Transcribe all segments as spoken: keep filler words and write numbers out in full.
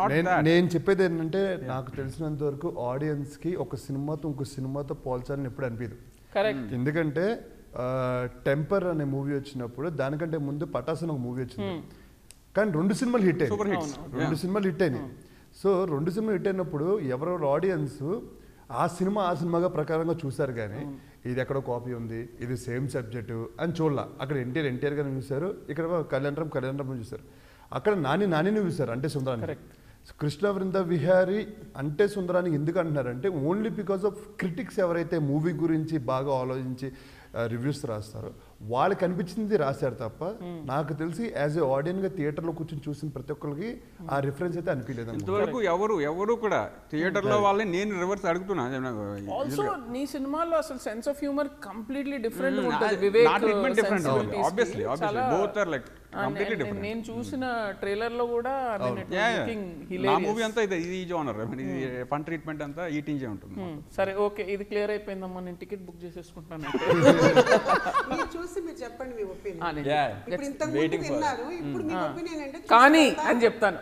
నేను చెప్పేది ఏంటంటే నాకు తెలిసినంత వరకు ఆడియన్స్ కి ఒక సినిమాతో ఇంకో సినిమాతో పోల్చాలని ఎప్పుడు అనిపించదు. ఎందుకంటే టెంపర్ అనే మూవీ వచ్చినప్పుడు దానికంటే ముందు పటాస్ అని ఒక మూవీ వచ్చింది, కానీ రెండు సినిమాలు హిట్ అయ్యాయి, రెండు సినిమాలు హిట్ అయినాయి. సో రెండు సినిమాలు హిట్ అయినప్పుడు ఎవరెవరు ఆడియన్స్ ఆ సినిమా ఆ సినిమాగా ప్రకారంగా చూసారు, కానీ ఇది ఎక్కడో కాపీ ఉంది, ఇది సేమ్ సబ్జెక్టు అని చూడాల. అక్కడ ఎన్టీఆర్ ఎన్టీఆర్ గారిని చూశారు, ఇక్కడ కళ్యాణరామ్ కళ్యాణరామ్ చూశారు, అక్కడ నాని నానిని చూశారు అంటే సుందరాన్ని. కృష్ణ వృంద విహారీ అంటే సుందరాన్ని ఎందుకు అంటున్నారంటే ఓన్లీ బికాస్ ఆఫ్ క్రిటిక్స్ ఎవరైతే మూవీ గురించి బాగా ఆలోచించి రివ్యూస్ రాస్తారో వాళ్ళకి అనిపించింది రాశారు తప్ప నాకు తెలిసి యాజ్ ఏ ఆడియన్స్ గా థియేటర్ లో కూర్చొని చూసిన ప్రతి ఒక్కరికి ఆ రిఫరెన్స్ అయితే అనిపించలేదు. ఇంతవరకు ఎవరు ఎవరు కూడా థియేటర్ లో వాళ్ళని నేను రివర్స్ అడుగుతున్నా. ఆల్సో నీ సినిమాలో అసలు sense of humour completely different ఉంటుంది. Vivek different obviously obviously both are like completely different. నేను చూసిన ట్రైలర్ లో కూడా నా మూవీ అంతా ఇది ఈ జోనర్, ఇది ఫన్ ట్రీట్మెంట్ అంతా ఈటింగ్ ఉంటుంది. సరే ఓకే, ఇది క్లియర్ అయిపోయిందమ్మా, నేను టికెట్ బుక్ చేసేసుకుంటాను. చూసి మీరు చెప్పండి మీ ఒపీనియన్. ఇప్పుడు ఇంతకు ముందు విన్నారు, ఇప్పుడు మీ ఒపీనియన్ అంటే కానీ అని చెప్తాను.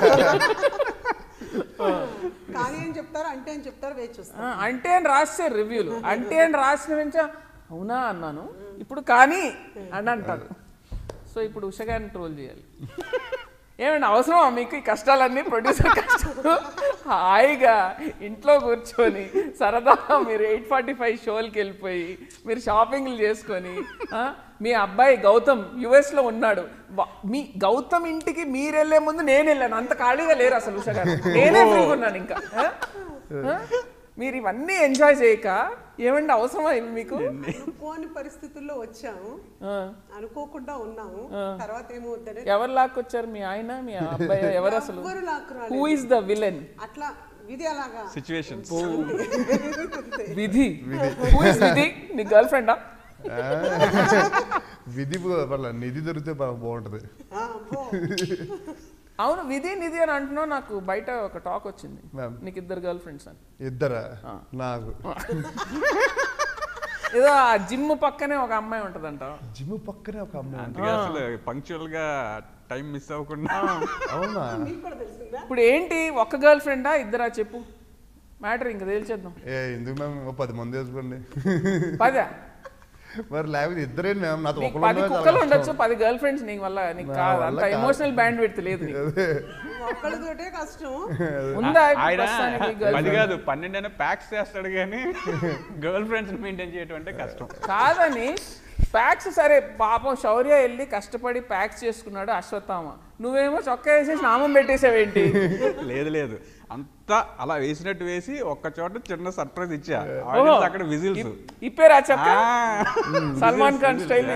కానీ అని చెప్తారు, అంటే అని చెప్తారు, వేచి చూస్తారు. అంటే అని రాస్తారు రివ్యూలు, అంటే అని రాసిన వెంచ అవునా అన్నాను, ఇప్పుడు కానీ అని అంటారు. సో ఇప్పుడు ఉషగాన్ని ట్రోల్ చేయాలి. ఏమండి అవసరమా మీకు ఈ కష్టాలన్నీ? ప్రొడ్యూసర్ కష్టాలు హాయిగా ఇంట్లో కూర్చొని సరదాగా మీరు ఎయిట్ ఫార్టీ ఫైవ్ షోలకి వెళ్ళిపోయి మీరు షాపింగ్లు చేసుకొని మీ అబ్బాయి గౌతమ్ యుఎస్లో ఉన్నాడు, మీ గౌతమ్ ఇంటికి మీరు వెళ్ళే ముందు నేను వెళ్ళాను, అంత ఖాళీగా లేరు అసలు ఉష గారు, నేనే ఫ్రీగా ఉన్నాను. ఇంకా మీరు ఇవన్నీ ఎంజాయ్ చేయక ఏమండి అవసరమా ఇవి మీకు? అనుకోని పరిస్థితుల్లో వచ్చాము, అనుకోకుండా ఉన్నాము, తర్వాత ఏమవుతుంది? ఎవరు లాక్కొచ్చారు? మీ ఆయన, మీ అబ్బాయి, ఎవరు అసలు? Who is the villain? అట్లా విధి అలాగా సిచువేషన్స్. విధి హూ ఇస్ విధి? నీ గర్ల్ ఫ్రెండా? విధి నిధి దొరికితే బాగుంటది. అవును, విధి నిధి అని అంటున్నావు. నాకు బయట ఒక టాక్ వచ్చింది, నీకు ఇద్దరు గర్ల్ ఫ్రెండ్స్ అని. ఇద్దరా? నాకు ఏదో ఆ జిమ్ పక్కనే ఒక అమ్మాయి ఉంటదంట. జిమ్ పక్కనే ఒక అమ్మాయి? అందుకే అసలు పంక్చువల్ గా టైం మిస్ అవ్వకుండా. అవునా? ఇప్పుడు ఏంటి, ఒక్క గర్ల్ ఫ్రెండా ఇద్దరా చెప్పు, మ్యాటర్ ఇంకా తేల్చేద్దాం. ఏ ఎందుకు మేము పది మంది వేసుకోండి. పదా? మరి లేకపోతే ఇద్దరే మేము, నాతో పది కుక్కలు ఉండొచ్చు, పది గర్ల్ ఫ్రెండ్స్ నీకు వల్ల నీకు కాదు, అంత ఎమోషనల్ బ్యాండ్ విడ్త్ లేదు. ఉందా పది కాదు పన్నెండు అయినా ప్యాక్స్ చేస్తాడు కానీ గర్ల్ ఫ్రెండ్స్ మెయింటైన్ చేయడం అంటే కష్టం కాదని. ప్యాక్స్ సరే పాపం శౌర్య వెళ్ళి కష్టపడి ప్యాక్స్ చేసుకున్నాడు అశ్వత్థామ, నువ్వేమో చొక్కా వేసేసి నామం పెట్టేసావేంటి? లేదు లేదు, అంతా అలా వేసినట్టు వేసి ఒక్క చోట చిన్న సర్ప్రైజ్ ఇచ్చా, అక్కడ విజిల్స్ ఇప్పేరా చొక్కా, సల్మాన్ ఖాన్ స్టైల్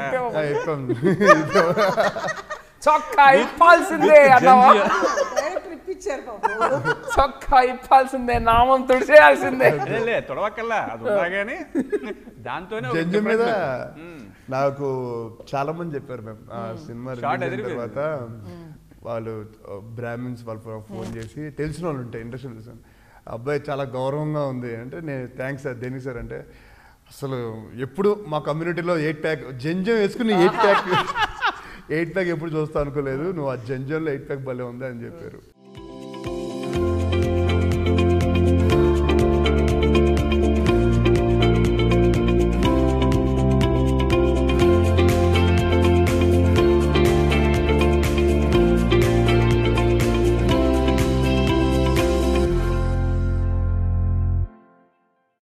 చొక్కా ఇప్పాల్సిందే అన్నావా? చొక్కా ఇప్పాల్సిందే, నామం తుడిచేయాల్సిందే. తొడవకల్లా అది ఉన్నా కానీ దాంతోనే. జంజం మీద నాకు చాలా మంది చెప్పారు మేము ఆ సినిమా తర్వాత, వాళ్ళు బ్రాహ్మిన్స్ వాళ్ళు ఫోన్ చేసి తెలిసిన వాళ్ళు ఉంటాయి ఇండస్ట్రీ, అబ్బాయి చాలా గౌరవంగా ఉంది అంటే, నేను థ్యాంక్స్ సార్ దేనికి సార్ అంటే, అసలు ఎప్పుడు మా కమ్యూనిటీలో ఎయిట్ ప్యాక్ జంజం వేసుకుని ఎయిట్ ప్యాక్ ఎయిట్ ప్యాక్ ఎప్పుడు చూస్తా అనుకోలేదు, నువ్వు ఆ జంజంలో ఎయిట్ ప్యాక్ భలే ఉంది అని చెప్పారు.